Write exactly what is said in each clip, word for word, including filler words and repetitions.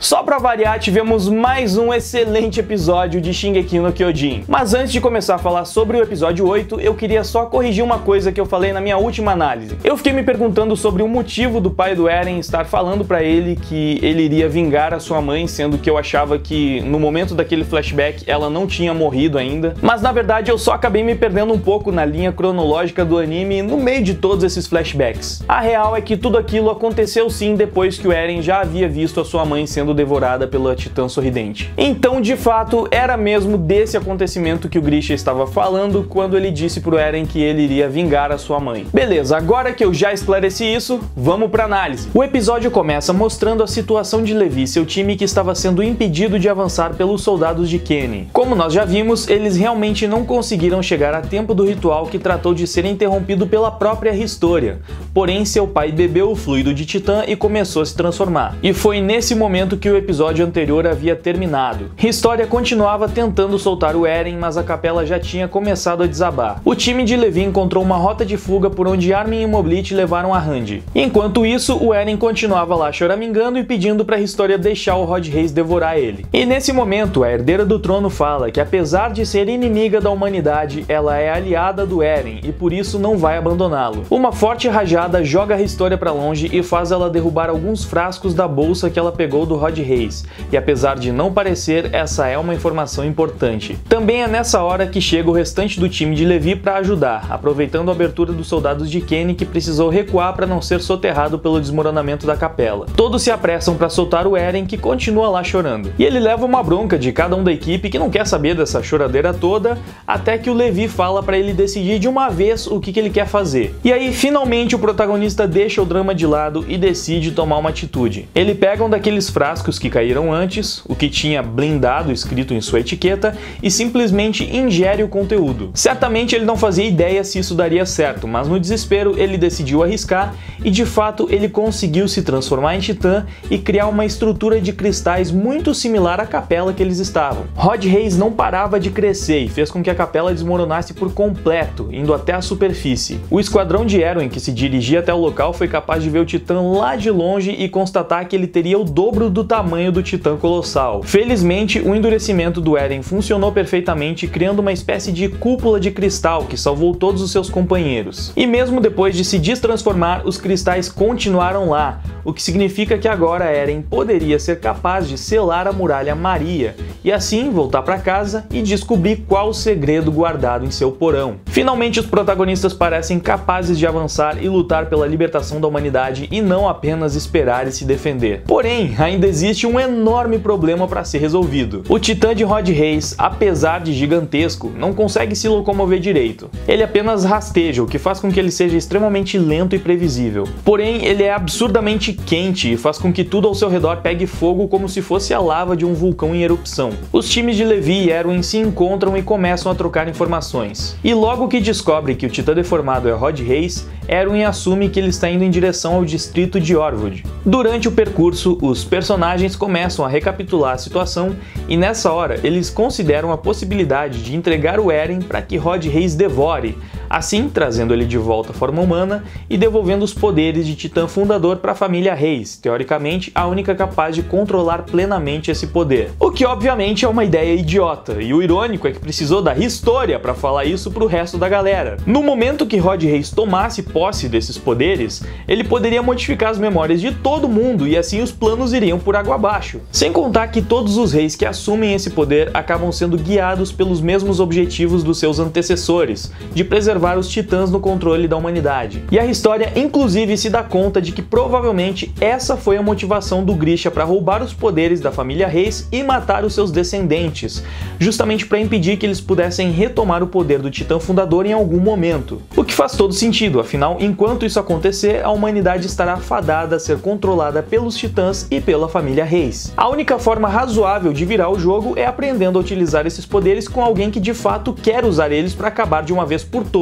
Só pra variar, tivemos mais um excelente episódio de Shingeki no Kyojin. Mas antes de começar a falar sobre o episódio oito, eu queria só corrigir uma coisa que eu falei na minha última análise. Eu fiquei me perguntando sobre o motivo do pai do Eren estar falando pra ele que ele iria vingar a sua mãe, sendo que eu achava que no momento daquele flashback ela não tinha morrido ainda. Mas na verdade eu só acabei me perdendo um pouco na linha cronológica do anime no meio de todos esses flashbacks. A real é que tudo aquilo aconteceu sim depois que o Eren já havia visto a sua mãe sendo devorada pela Titã Sorridente. Então, de fato, era mesmo desse acontecimento que o Grisha estava falando quando ele disse pro Eren que ele iria vingar a sua mãe. Beleza, agora que eu já esclareci isso, vamos pra análise. O episódio começa mostrando a situação de Levi e seu time que estava sendo impedido de avançar pelos soldados de Kenny. Como nós já vimos, eles realmente não conseguiram chegar a tempo do ritual que tratou de ser interrompido pela própria Historia. Porém, seu pai bebeu o fluido de Titã e começou a se transformar. E foi nesse momento que o episódio anterior havia terminado. Historia continuava tentando soltar o Eren, mas a capela já tinha começado a desabar. O time de Levi encontrou uma rota de fuga por onde Armin e Moblitz levaram a Randy. Enquanto isso, o Eren continuava lá choramingando e pedindo para Historia deixar o Rod Reis devorar ele. E nesse momento, a herdeira do trono fala que apesar de ser inimiga da humanidade, ela é aliada do Eren e por isso não vai abandoná-lo. Uma forte rajada joga a Historia para longe e faz ela derrubar alguns frascos da bolsa que ela pegou do Rod Reis. E apesar de não parecer, essa é uma informação importante. Também é nessa hora que chega o restante do time de Levi para ajudar, aproveitando a abertura dos soldados de Kenny que precisou recuar para não ser soterrado pelo desmoronamento da capela. Todos se apressam para soltar o Eren, que continua lá chorando. E ele leva uma bronca de cada um da equipe que não quer saber dessa choradeira toda, até que o Levi fala para ele decidir de uma vez o que, que ele quer fazer. E aí, finalmente, o protagonista deixa o drama de lado e decide tomar uma atitude. Ele pega um daqueles frascos que caíram antes, o que tinha blindado escrito em sua etiqueta, e simplesmente ingere o conteúdo. Certamente ele não fazia ideia se isso daria certo, mas no desespero ele decidiu arriscar e de fato ele conseguiu se transformar em Titã e criar uma estrutura de cristais muito similar à capela que eles estavam. Rod Reis não parava de crescer e fez com que a capela desmoronasse por completo, indo até a superfície. O esquadrão de Erwin que se dirigia até o local foi capaz de ver o Titã lá de longe e constatar que ele teria o dobro do tamanho do Titã colossal. Felizmente, o endurecimento do Eren funcionou perfeitamente, criando uma espécie de cúpula de cristal que salvou todos os seus companheiros. E mesmo depois de se destransformar, os cristais continuaram lá, o que significa que agora Eren poderia ser capaz de selar a muralha Maria e assim voltar para casa e descobrir qual o segredo guardado em seu porão. Finalmente, os protagonistas parecem capazes de avançar e lutar pela libertação da humanidade e não apenas esperar e se defender. Porém, ainda existe um enorme problema para ser resolvido. O Titã de Rod Reis, apesar de gigantesco, não consegue se locomover direito. Ele apenas rasteja, o que faz com que ele seja extremamente lento e previsível. Porém, ele é absurdamente quente e faz com que tudo ao seu redor pegue fogo como se fosse a lava de um vulcão em erupção. Os times de Levi e Erwin se encontram e começam a trocar informações. E logo que descobre que o Titã deformado é Rod Reis, Erwin assume que ele está indo em direção ao distrito de Orvod. Durante o percurso, os personagens começam a recapitular a situação e nessa hora eles consideram a possibilidade de entregar o Eren para que Rod Reis devore, assim trazendo ele de volta à forma humana e devolvendo os poderes de Titã Fundador para a família Reis, teoricamente a única capaz de controlar plenamente esse poder. O que obviamente é uma ideia idiota, e o irônico é que precisou da Historia para falar isso pro resto da galera. No momento que Rod Reis tomasse posse desses poderes, ele poderia modificar as memórias de todo mundo e assim os planos iriam por água abaixo. Sem contar que todos os reis que assumem esse poder acabam sendo guiados pelos mesmos objetivos dos seus antecessores, de preservar os titãs no controle da humanidade. E a Historia inclusive se dá conta de que provavelmente essa foi a motivação do Grisha para roubar os poderes da família Reis e matar os seus descendentes, justamente para impedir que eles pudessem retomar o poder do Titã Fundador em algum momento. O que faz todo sentido, afinal, enquanto isso acontecer, a humanidade estará fadada a ser controlada pelos titãs e pela família Reis. A única forma razoável de virar o jogo é aprendendo a utilizar esses poderes com alguém que de fato quer usar eles para acabar de uma vez por todas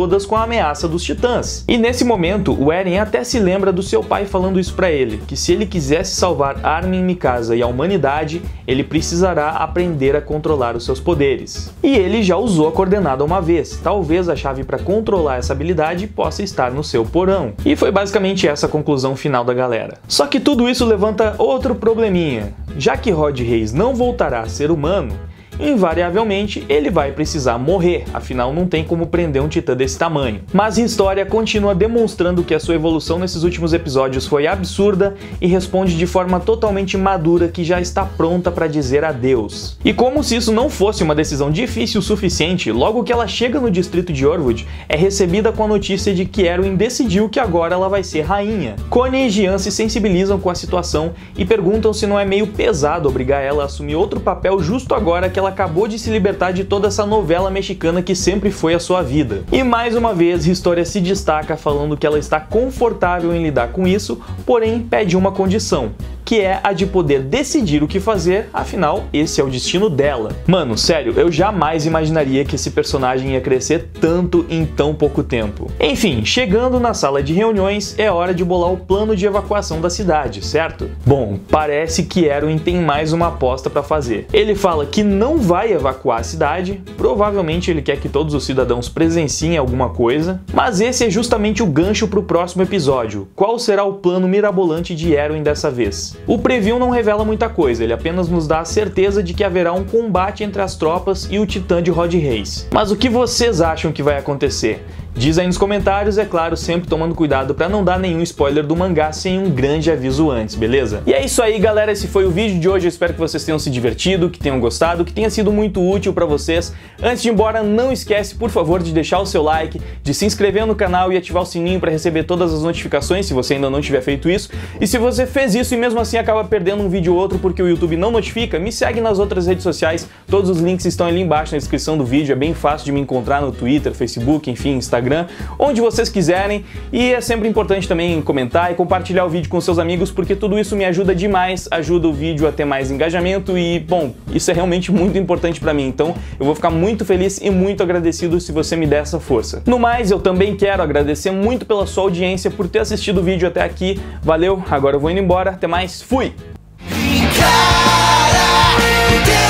todas com a ameaça dos titãs. E nesse momento, o Eren até se lembra do seu pai falando isso pra ele, que se ele quisesse salvar Armin, Mikasa e a humanidade, ele precisará aprender a controlar os seus poderes. E ele já usou a coordenada uma vez, talvez a chave para controlar essa habilidade possa estar no seu porão. E foi basicamente essa a conclusão final da galera. Só que tudo isso levanta outro probleminha. Já que Rod Reis não voltará a ser humano, invariavelmente ele vai precisar morrer, afinal não tem como prender um titã desse tamanho. Mas a história continua demonstrando que a sua evolução nesses últimos episódios foi absurda e responde de forma totalmente madura que já está pronta para dizer adeus. E como se isso não fosse uma decisão difícil o suficiente, logo que ela chega no distrito de Orwood, é recebida com a notícia de que Erwin decidiu que agora ela vai ser rainha. Connie e Jean se sensibilizam com a situação e perguntam se não é meio pesado obrigar ela a assumir outro papel justo agora que ela acabou de se libertar de toda essa novela mexicana que sempre foi a sua vida. E mais uma vez, Historia se destaca falando que ela está confortável em lidar com isso, porém pede uma condição, que é a de poder decidir o que fazer, afinal, esse é o destino dela. Mano, sério, eu jamais imaginaria que esse personagem ia crescer tanto em tão pouco tempo. Enfim, chegando na sala de reuniões, é hora de bolar o plano de evacuação da cidade, certo? Bom, parece que Erwin tem mais uma aposta para fazer. Ele fala que não vai evacuar a cidade, provavelmente ele quer que todos os cidadãos presenciem alguma coisa, mas esse é justamente o gancho para o próximo episódio. Qual será o plano mirabolante de Erwin dessa vez? O preview não revela muita coisa, ele apenas nos dá a certeza de que haverá um combate entre as tropas e o titã de Rod Reis. Mas o que vocês acham que vai acontecer? Diz aí nos comentários, é claro, sempre tomando cuidado para não dar nenhum spoiler do mangá sem um grande aviso antes, beleza? E é isso aí, galera, esse foi o vídeo de hoje, eu espero que vocês tenham se divertido, que tenham gostado, que tenha sido muito útil para vocês. Antes de ir embora, não esquece, por favor, de deixar o seu like, de se inscrever no canal e ativar o sininho para receber todas as notificações, se você ainda não tiver feito isso. E se você fez isso e mesmo assim acaba perdendo um vídeo ou outro porque o YouTube não notifica, me segue nas outras redes sociais, todos os links estão ali embaixo na descrição do vídeo, é bem fácil de me encontrar no Twitter, Facebook, enfim, Instagram, onde vocês quiserem, e é sempre importante também comentar e compartilhar o vídeo com seus amigos, porque tudo isso me ajuda demais, ajuda o vídeo a ter mais engajamento e, bom, isso é realmente muito importante pra mim, então eu vou ficar muito feliz e muito agradecido se você me der essa força. No mais, eu também quero agradecer muito pela sua audiência, por ter assistido o vídeo até aqui, valeu, agora eu vou indo embora, até mais, fui! Cara,